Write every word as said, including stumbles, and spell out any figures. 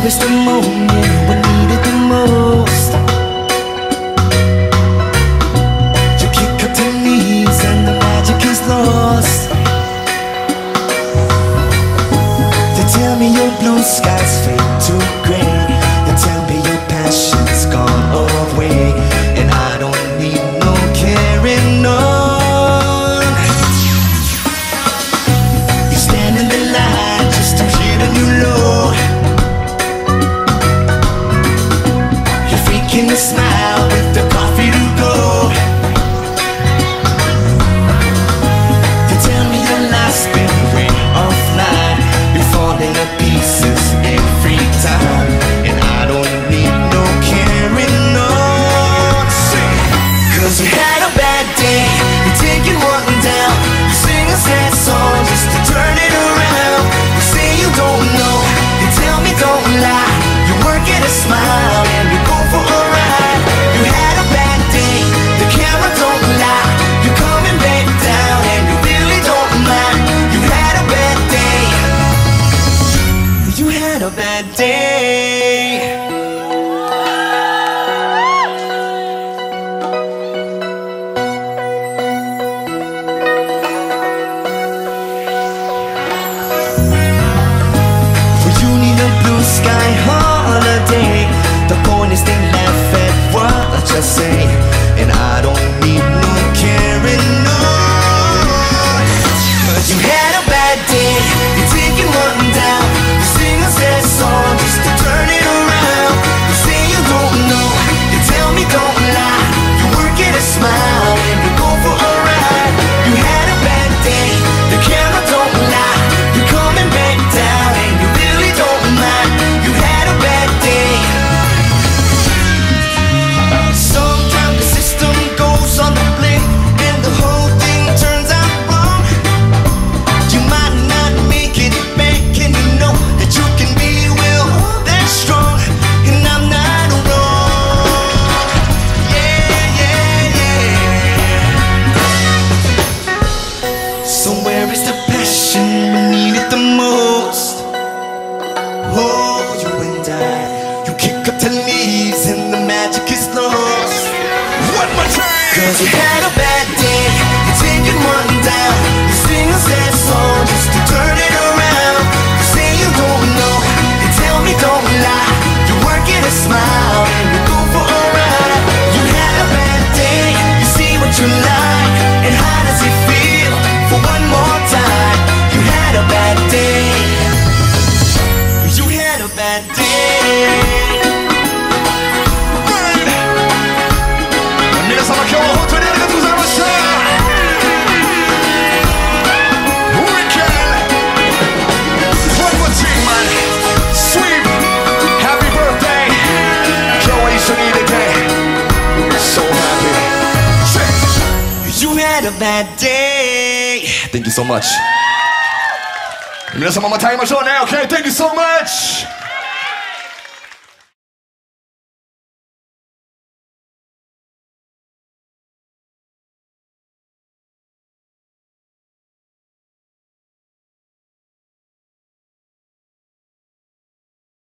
is the moment we need it the most? You kick up your knees and the magic is lost. They tell me your blue skies fade to gray. They tell me your passion's gone away, and I don't need no carrying on. You stand in the line just to hear the new low. You're faking a smile with the coffee to go. They tell me your life's been way offline. You're falling to pieces every time, and I don't need no carrying on. Cause you had a bad day, you're taking one down. You sing a sad song just to turn it around. You say you don't know, you tell me don't lie. You work at a smile and you go for a ride. You had a bad day, the camera don't lie. You're coming back down and you really don't mind. You had a bad day. You had a bad day. Well, you need a blue sky holiday. The point is they laugh at what you say, and I don't need no carrying on. But you had a bad day, you're taking one down. You sing a sad song just to turn it around. You say you don't know, you tell me don't lie. You work at a smile and you go for a ride. You had a bad day, the camera don't lie. You're coming back down and you really don't mind. You had a bad day. Sometimes the system goes on the blink and the whole thing turns out wrong. You might not make it back, and you know that you can be well that strong, and I'm not wrong. Yeah, yeah, yeah. So where is the passion we need it the most? Oh, you and I, you kick up the knees and the magic is lost. One more time. Cause you had a bad day, you're taking one down. You sing a sad song just to turn it around. You say you don't know, you tell me don't lie. You work at a smile and you go for a ride. You had a bad day, you see what you like, and how does it feel for one more time? You had a bad day. You had a bad day. 皆様今日は本当にありがとうございました。 Weekend. One more thing, man. Sweet. Happy birthday. 今日は一緒にいれて So happy. You had a bad day. Thank you so much. 皆様また会いましょうね。Okay, thank you so much.